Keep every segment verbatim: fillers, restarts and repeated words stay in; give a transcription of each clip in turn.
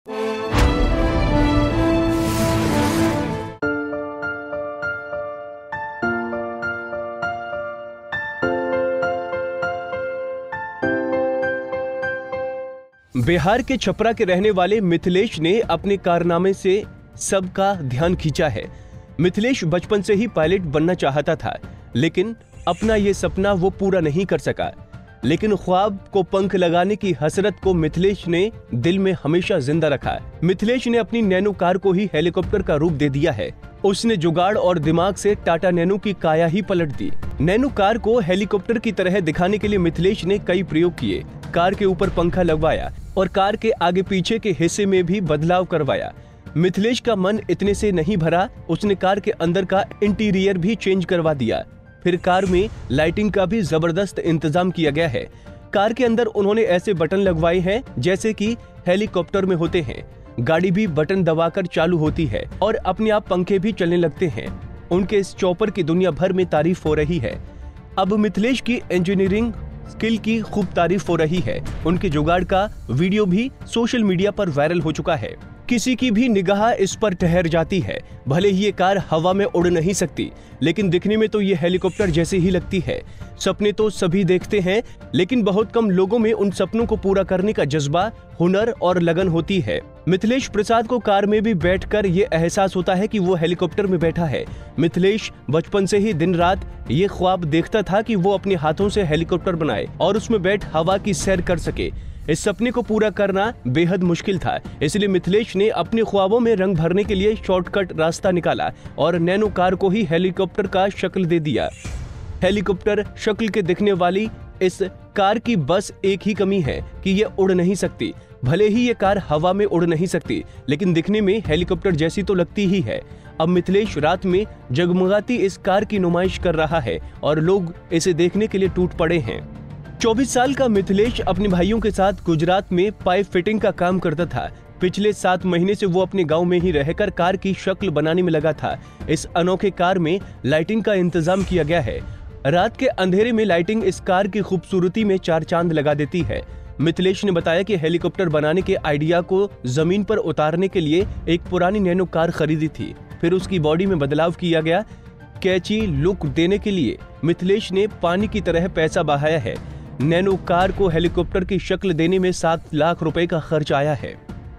बिहार के छपरा के रहने वाले मिथिलेश ने अपने कारनामे से सबका ध्यान खींचा है। मिथिलेश बचपन से ही पायलट बनना चाहता था, लेकिन अपना ये सपना वो पूरा नहीं कर सका। लेकिन ख्वाब को पंख लगाने की हसरत को मिथिलेश ने दिल में हमेशा जिंदा रखा। मिथिलेश ने अपनी नैनो कार को ही हेलीकॉप्टर का रूप दे दिया है। उसने जुगाड़ और दिमाग से टाटा नैनो की काया ही पलट दी। नैनो कार को हेलीकॉप्टर की तरह दिखाने के लिए मिथिलेश ने कई प्रयोग किए। कार के ऊपर पंखा लगवाया और कार के आगे पीछे के हिस्से में भी बदलाव करवाया। मिथिलेश का मन इतने से नहीं भरा, उसने कार के अंदर का इंटीरियर भी चेंज करवा दिया। फिर कार में लाइटिंग का भी जबरदस्त इंतजाम किया गया है। कार के अंदर उन्होंने ऐसे बटन लगवाए हैं जैसे कि हेलीकॉप्टर में होते हैं। गाड़ी भी बटन दबाकर चालू होती है और अपने आप पंखे भी चलने लगते हैं। उनके इस चॉपर की दुनिया भर में तारीफ हो रही है। अब मिथिलेश की इंजीनियरिंग स्किल की खूब तारीफ हो रही है। उनके जुगाड़ का वीडियो भी सोशल मीडिया पर वायरल हो चुका है। किसी की भी निगाह इस पर ठहर जाती है। भले ही ये कार हवा में उड़ नहीं सकती, लेकिन दिखने में तो ये हेलीकॉप्टर जैसे ही लगती है। सपने तो सभी देखते हैं, लेकिन बहुत कम लोगों में उन सपनों को पूरा करने का जज्बा, हुनर और लगन होती है। मिथिलेश प्रसाद को कार में भी बैठकर ये एहसास होता है कि वो हेलीकॉप्टर में बैठा है। मिथिलेश बचपन से ही दिन रात ये ख्वाब देखता था कि वो अपने हाथों से हेलीकॉप्टर बनाए और उसमें बैठ हवा की सैर कर सके। इस सपने को पूरा करना बेहद मुश्किल था, इसलिए मिथिलेश ने अपने ख्वाबों में रंग भरने के लिए शॉर्टकट रास्ता निकाला और नैनो कार को ही हेलीकॉप्टर का शक्ल दे दिया। हेलीकॉप्टर शक्ल के दिखने वाली इस कार की बस एक ही कमी है कि ये उड़ नहीं सकती। भले ही ये कार हवा में उड़ नहीं सकती, लेकिन दिखने में हेलीकॉप्टर जैसी तो लगती ही है। अब मिथिलेश रात में जगमगाती इस कार की नुमाइश कर रहा है और लोग इसे देखने के लिए टूट पड़े हैं। चौबीस साल का मिथिलेश अपने भाइयों के साथ गुजरात में पाइप फिटिंग का काम करता था। पिछले सात महीने से वो अपने गांव में ही रहकर कार की शक्ल बनाने में लगा था। इस अनोखे कार में लाइटिंग का इंतजाम किया गया है। रात के अंधेरे में लाइटिंग इस कार की खूबसूरती में चार चांद लगा देती है। मिथिलेश ने बताया कि हेलीकॉप्टर बनाने के आइडिया को जमीन पर उतारने के लिए एक पुरानी नैनो कार खरीदी थी। फिर उसकी बॉडी में बदलाव किया गया। कैची लुक देने के लिए मिथिलेश ने पानी की तरह पैसा बहाया है। नैनो कार को हेलीकॉप्टर की शक्ल देने में सात लाख रुपए का खर्च आया है।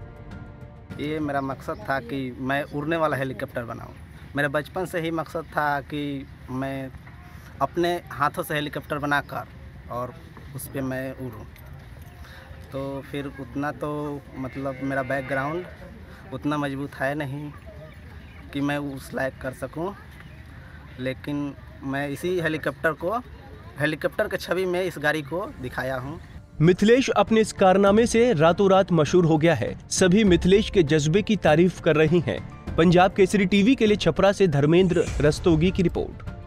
ये मेरा मकसद था कि मैं उड़ने वाला हेलीकॉप्टर बनाऊं। मेरे बचपन से ही मकसद था कि मैं अपने हाथों से हेलीकॉप्टर बनाकर और उस पर मैं उड़ूं। तो फिर उतना तो मतलब मेरा बैकग्राउंड उतना मजबूत है नहीं कि मैं उस लायक कर सकूं, लेकिन मैं इसी हेलीकॉप्टर को हेलीकॉप्टर के छवि में इस गाड़ी को दिखाया हूँ। मिथिलेश अपने इस कारनामे से रातों रात मशहूर हो गया है। सभी मिथिलेश के जज्बे की तारीफ कर रही हैं। पंजाब केसरी टीवी के लिए छपरा से धर्मेंद्र रस्तोगी की रिपोर्ट।